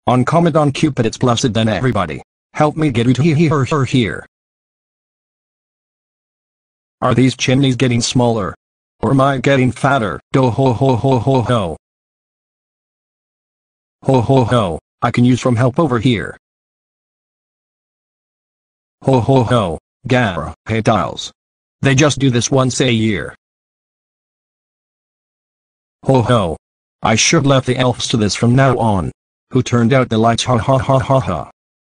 On Commandant Cupid it's blessed then everybody. Help me get out here. Are these chimneys getting smaller? Or am I getting fatter? Do ho ho ho ho ho. Ho ho ho, I can use some help over here. Ho ho ho, Gara, hey Dials. They just do this once a year. Ho ho. I should left the elves to this from now on. Who turned out the lights ha ha ha ha ha.